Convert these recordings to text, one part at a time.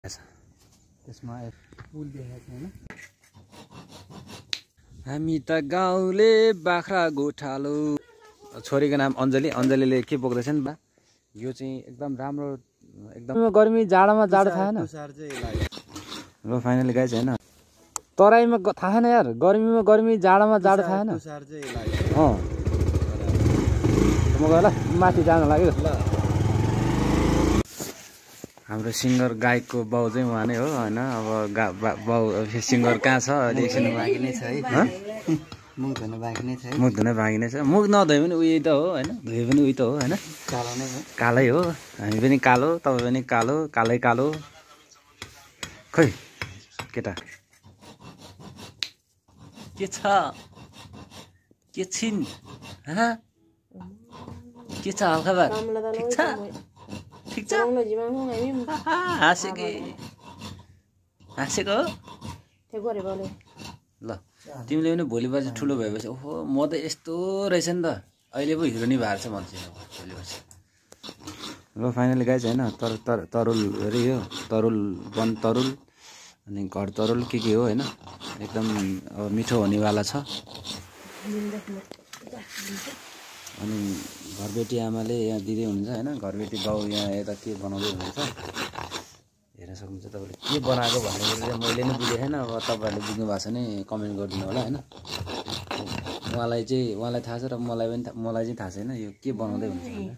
त्यसमा पुल देखेको छैन। हामी त गाउँले बाख्रा गोठालो। छोरीको नाम अञ्जली। अञ्जलीले के बोक्दैछ नि बा? यो चाहिँ एकदम राम्रो, एकदम गर्मी जाडोमा जाडो थाहा छैन। ल फाइनली गाइस हैन, तराईमा थाहा छैन यार, गर्मीमा गर्मी जाडोमा जाडो थाहा छैन। म गएर माथि जान लाग्यो। हाम्रो सिङ्गर गायकको बाउ चाहिँ उहाँ नै हो होइन। अब बाउ सिङ्गर कहाँ छ अहिले? एकछिन बाँकी नै छ है, मुख धुन बाँकी नै छ है। मुख धुन बाँकी नै छ। मुख नधोए पनि उयो त हो होइन, धोए पनि उयो त हो होइन, कालो नै हो। कालै हो, हामी पनि कालो, तपाईँ पनि कालो, कालै कालो। खै केटा के छ? के छिन्? के छ हालखबर? ठिक छ? ठिक छ? हाँसेको ल। तिमीले पनि भोलि पर्सि ठुलो भएपछि ओहो म त यस्तो रहेछ नि त, अहिले पो हिरो नि भएको छ भन्छ भोलि पर्सि। ल फाइनली गाइज होइन, तरुल अरे यो तरुल, वन तरुल अनि घर तरुल के हो होइन, एकदम अब मिठो हुनेवाला छ। अनि घरबेटी आमाले यहाँ दिँदै हुनुहुन्छ होइन, घरबेटी बाउ यहाँ यता के बनाउँदै हुनुहुन्छ हेर्न सक्नुहुन्छ तपाईँले। के बनाएको भन्ने कुरो चाहिँ मैले नै बुझेको छैन। अब तपाईँहरूले बुझ्नु भएको छ भने कमेन्ट गरिदिनु होला होइन। उहाँलाई थाहा छ र मलाई चाहिँ थाहा छैन यो के बनाउँदै हुन्छ भनेर।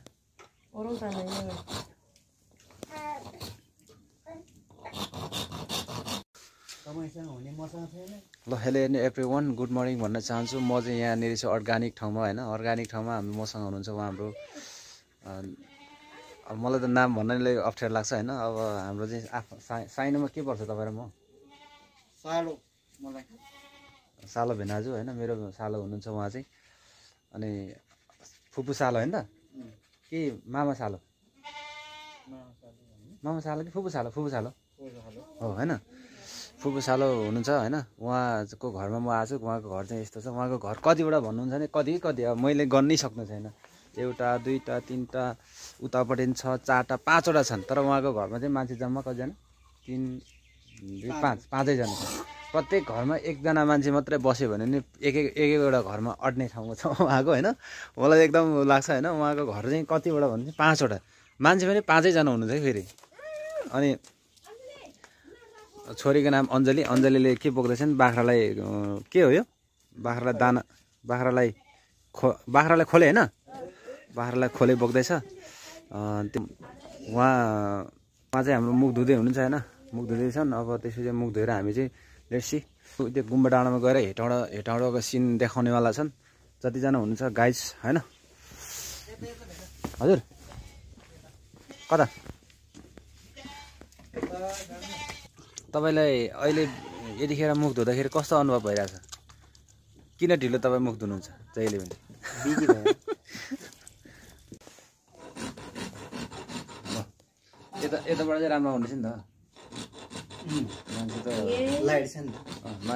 ल हेलो एभ्रिवान, गुड मर्निङ भन्न चाहन्छु। म चाहिँ यहाँनिर चाहिँ अर्ग्यानिक ठाउँमा होइन, अर्ग्यानिक ठाउँमा हामी मसँग हुनुहुन्छ उहाँ हाम्रो, अब मलाई त नाम भन्नाले अप्ठ्यारो लाग्छ होइन। अब हाम्रो चाहिँ साइनोमा के पर्छ तपाईँ र म? सालो, मलाई सालो भेनाजु होइन, मेरो सालो हुनुहुन्छ उहाँ चाहिँ। अनि फुपू सालो होइन त कि मामा सालो? मामा सालो कि फुपू सालो? फुपू सालो हो होइन, फुपू सालो हुनुहुन्छ होइन। उहाँको घरमा म आएको छु। उहाँको घर चाहिँ यस्तो छ। उहाँको घर कतिवटा भन्नुहुन्छ भने कति अब मैले गर्नै सक्नु छैन। एउटा दुईवटा तिनवटा उतापट्टि 6 4टा 5वटा छन्। तर उहाँको घरमा चाहिँ मान्छे जम्मा कतिजना? 3 2 5 5जना छ। प्रत्येक घरमा एकजना मान्छे मात्रै बस्यो भने नि एक-एकवटा घरमा अड्ने ठाउँमा छ उहाँको होइन। मलाई एकदम लाग्छ होइन, उहाँको घर चाहिँ कतिवटा भने 5वटा, मान्छे पनि 5जना हुनुहुन्छ है फेरि। अनि छोरीको नाम अञ्जली। अञ्जलीले के बोक्दैछ नि? बाख्रालाई के हो यो? बाख्रालाई दाना, बाख्रालाई खोले होइन, बाख्रालाई खोले बोक्दैछ। उहाँ चाहिँ हाम्रो मुख धुँदै हुनुहुन्छ होइन, मुख धुँदैछन्। अब त्यसपछि मुख धोएर हामी चाहिँ लेट्सी त्यो गुम्बा डाँडामा गएर हेटौडाको सिन देखाउनेवाला छन्। जतिजना हुनुहुन्छ गाइज होइन। हजुर कता तपाईँलाई अहिले यतिखेर मुख धुँदाखेरि कस्तो अनुभव भइरहेछ? किन ढिलो तपाईँ मुख धुनुहुन्छ जहिले पनि? बिजी भयो। यताबाट चाहिँ राम्रो हुनेछ नि त, मान्छे त लाइट छ नि त।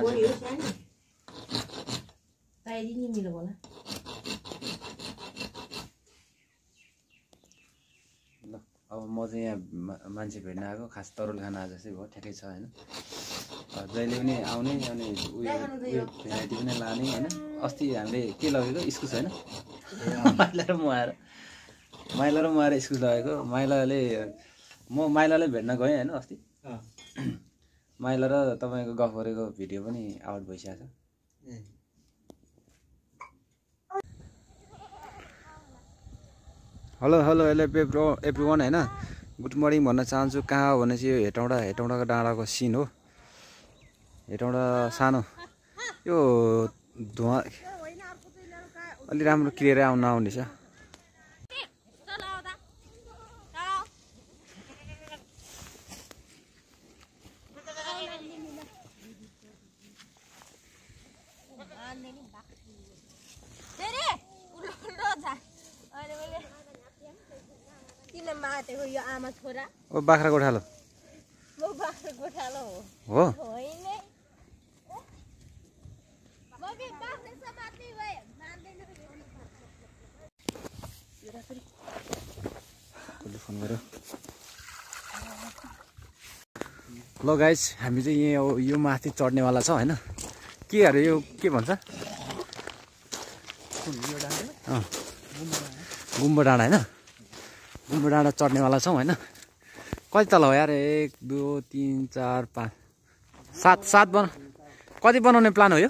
ल अब म चाहिँ यहाँ मान्छे भेट्न आएको, खास तरुल खाना आज चाहिँ भयो, ठ्याक्कै छ होइन। जहिले पनि आउने अनि उयो भेराइटी पनि लाने होइन। अस्ति हामीले के लगेको इस्कुस होइन, माइला र म आएर इस्कुस लगेको। माइलाले भेट्न गएँ होइन अस्ति। माइला र तपाईँको गफ गरेको भिडियो पनि आउट भइसकेको छ। हेलो एभ्रिवान होइन, गुड मर्निङ भन्न चाहन्छु। कहाँ हो भने चाहिँ यो हेटौडाको डाँडाको सिन हो। हेटौडा सानो, यो धुवा अलि राम्रो क्लियर नआउने छ। ओ बाख्रा गोठालो हो। फोन गर्यो ल गाइस हामी चाहिँ यो माथि चढ्नेवाला छ होइन के अरे यो के भन्छ गुम्बा डाँडा होइन गुम्बा डाँडा चढ्नेवाला छौँ होइन कति तल हो यार 1 2 3 4 5 7 कति बनाउने प्लान हो यो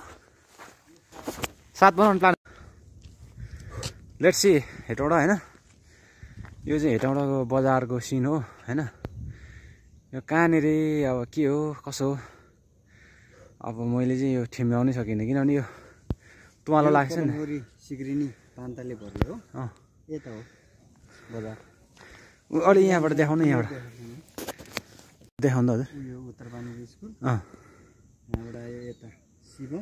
7 बनाउने प्लान लेट्स सी हेटौडा होइन यो चाहिँ हेटौडाको बजारको सिन हो होइन यो कहाँनिर अब के हो कसो हो अब मैले चाहिँ यो ठिम्याउनै सकिनँ किनभने यो तुम्हालाई लाग्छ नि सिक्रिनी पान्तले भर्यो हो यता हो बजार अलि यहाँबाट देखाउनु यहाँबाट देखाउनु हजुर यो उत्तर पानी स्कुल यहाँबाट आयो यता शिवम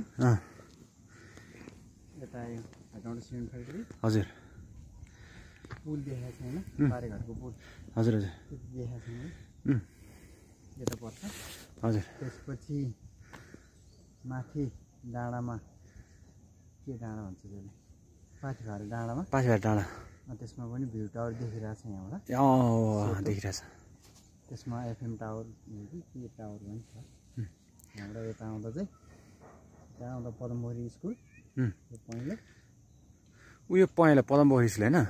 यता आयो हेटौडा सिमेन्ट फ्याक्ट्री हजुर पुल देखाएको छ होइन पारेघरको पुल हजुर हजुर देखाएको छैन यता पर्छ हजुर त्यसपछि माथि डाँडामा के डाँडा भन्छ त्यसले पाथिभार डाँडामा पाथिभार डाँडा त्यसमा पनि भ्यू टावर देखिरहेको छ यहाँबाट देखिरहेछ त्यसमा एफएम टावर कि के टावर पनि छ यहाँबाट यता आउँदा चाहिँ त्यहाँ आउँदा पदमपोखरी स्कुल यो पहिलो उयो पहेँलो पदमपोखरी स्कुल होइन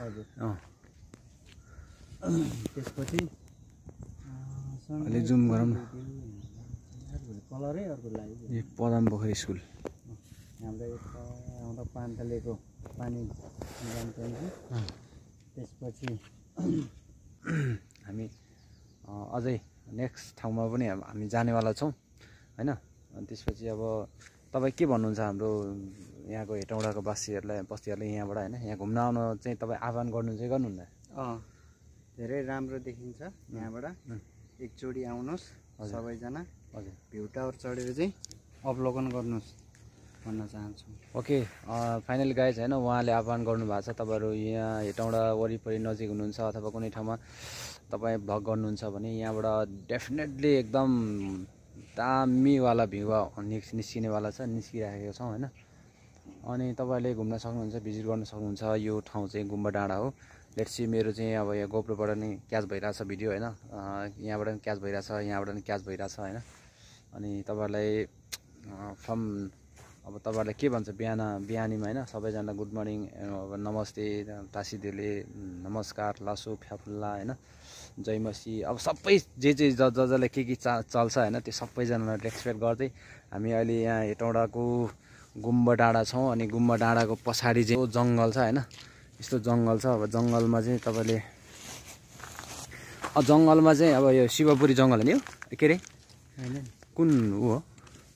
त्यसपछि अलि जुम गरौँ न कलरै अर्को लाग्यो यो पदमपोखरी स्कुल यहाँबाट यता आउँदा पान्तलेको पानी जान्छ त्यसपछि हामी अझै नेक्स्ट ठाउँमा पनि हामी जानेवाला छौँ होइन अनि त्यसपछि अब तपाईँ के भन्नुहुन्छ हाम्रो यहाँको हेटौडाको बस्तीहरूलाई यहाँबाट होइन यहाँ घुम्न आउन चाहिँ तपाईँ आह्वान गर्नुहुन्छ कि गर्नुहुन्न धेरै राम्रो देखिन्छ यहाँबाट एकचोटि आउनुहोस् सबैजना हजुर भ्यू टावर चढेर चाहिँ अवलोकन गर्नुहोस् भन्न चाहन्छु ओके फाइनली गाइज होइन उहाँले आह्वान गर्नुभएको छ तपाईँहरू यहाँ हेटौडा वरिपरि नजिक हुनुहुन्छ अथवा कुनै ठाउँमा तपाईँ भ्लग गर्नुहुन्छ भने यहाँबाट डेफिनेटली एकदम दामीवाला भ्यू निस्किनेवाला छ निस्किराखेको छौँ होइन अनि तपाईँहरूले घुम्न सक्नुहुन्छ भिजिट गर्न सक्नुहुन्छ यो ठाउँ चाहिँ गुम्बा डाँडा हो लेट्स सी मेरो चाहिँ अब यहाँ गोप्रोबाट नि क्याच भइरहेछ भिडियो होइन यहाँबाट पनि क्याच भइरहेछ यहाँबाट पनि क्याच भइरहेछ होइन अनि तपाईँहरूलाई फ्रम अब तपाईँहरूलाई के भन्छ बिहानीमा होइन सबैजना गुड मर्निङ अब नमस्ते टासीदेले नमस्कार लासो फ्याफुल्ला होइन जयमसी अब सबै जे जसले के चल्छ होइन त्यो सबैजनालाई रेस्पेक्ट गर्दै हामी अहिले यहाँ हेटौडाको गुम्बा डाँडा छौँ अनि गुम्बा डाँडाको पछाडि चाहिँ जङ्गल छ होइन यस्तो जङ्गल छ अब जङ्गलमा चाहिँ तपाईँले जङ्गलमा चाहिँ अब यो शिवपुरी जङ्गल हो नि यो के अरे होइन कुन ऊ हो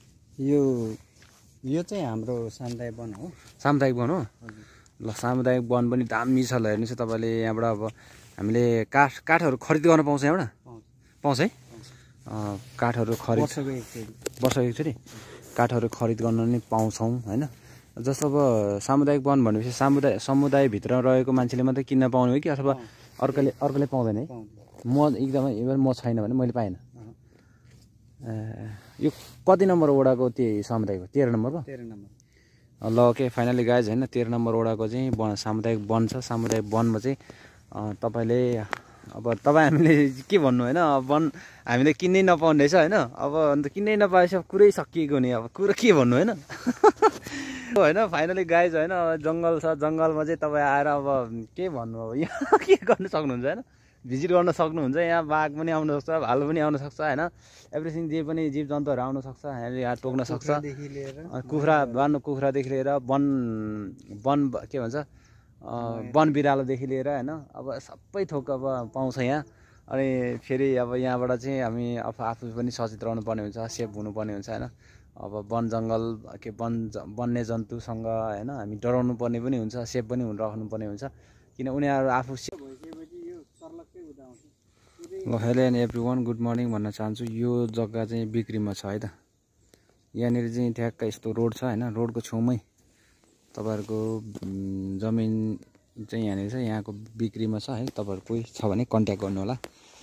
यो चाहिँ हाम्रो सामुदायिक वन हो सामुदायिक वन हो ल सामुदायिक वन पनि दामी छ ल हेर्नुहोस् तपाईँले यहाँबाट अब हामीले काठहरू खरिद गर्न पाउँछ यहाँबाट पाउँछ है काठहरू खरिद वर्षको एकचोटि काठहरू खरिद गर्न नि पाउँछौँ होइन जस्तो अब सामुदायिक वन भनेपछि समुदायभित्र रहेको मान्छेले मात्रै किन्न पाउने हो कि अथवा अर्कोले पाउँदैन है म एकदमै म छैन भने मैले पाइनँ यो कति नम्बर वडाको त्यो सामुदायिक हो 13 नम्बरको 13 नम्बर ल ओके फाइनली गाइज होइन 13 नम्बर वडाको चाहिँ सामुदायिक वन छ सामुदायिक वनमा चाहिँ तपाईँले अब हामीले के भन्नु होइन वन हामीले किन्नै नपाउने रहेछ होइन अब अन्त किन्नै नपाएछ कुरै सकिएको नि अब कुरो के भन्नु होइन होइन फाइनली गाइज होइन जङ्गल छ जङ्गलमा चाहिँ तपाईँ आएर अब के भन्नु अब यहाँ के गर्नु सक्नुहुन्छ होइन भिजिट गर्न सक्नुहुन्छ यहाँ बाघ पनि आउन सक्छ भालु पनि आउन सक्छ होइन एभ्रिथिङ जे पनि जीव जन्तुहरू आउन सक्छ हामीले यहाँ टोक्न सक्छ कुखुरादेखि लिएर वन के भन्छ वन बिरालोदेखि लिएर होइन अब सबै थोक अब पाउँछ यहाँ अनि फेरि अब यहाँबाट चाहिँ हामी आफू पनि सचेत रहनुपर्ने हुन्छ सेफ हुनुपर्ने हुन्छ होइन अब वन जङ्गल के वन्य जन्तुसँग होइन हामी डराउनु पर्ने पनि हुन्छ सेफ पनि राख्नुपर्ने हुन्छ किन उनीहरू आफू ल hello and everyone good morning भन्न चाहन्छु यो जग्गा चाहिँ बिक्रीमा छ है त यहाँनिर चाहिँ ठ्याक्क यस्तो रोड छ होइन रोडको छेउमै तपाईँहरूको जमिन चाहिँ यहाँनिर छ यहाँको बिक्रीमा छ है तपाईँहरू कोही छ भने कन्ट्याक्ट गर्नु होला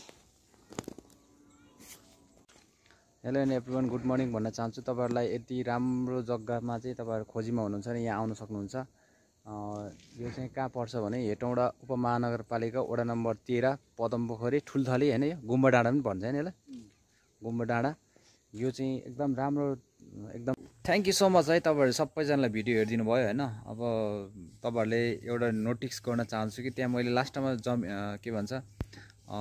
hello and everyone good morning भन्न चाहन्छु तपाईँहरूलाई यति राम्रो जग्गामा चाहिँ तपाईँहरू खोजीमा हुनुहुन्छ भने यहाँ आउन सक्नुहुन्छ यो चाहिँ कहाँ पर्छ भने हेटौडा उपमहानगरपालिका वडा नम्बर 13 पदमपोखरी ठुल्थली होइन यो गुम्बा डाँडा पनि भन्छ होइन यसलाई गुम्बा डाँडा यो चाहिँ एकदम राम्रो एकदम थ्याङ्क यू सो मच है तपाईँहरू सबैजनालाई भिडियो हेरिदिनु भयो होइन। अब तपाईँहरूले एउटा नोटिस गर्न चाहन्छु कि त्यहाँ मैले लास्टमा के भन्छ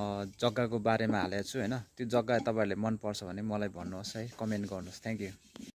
जग्गाको बारेमा हालेको छु होइन। त्यो जग्गा तपाईँहरूले मनपर्छ भने मलाई भन्नुहोस् है, कमेन्ट गर्नुहोस्। Thank you.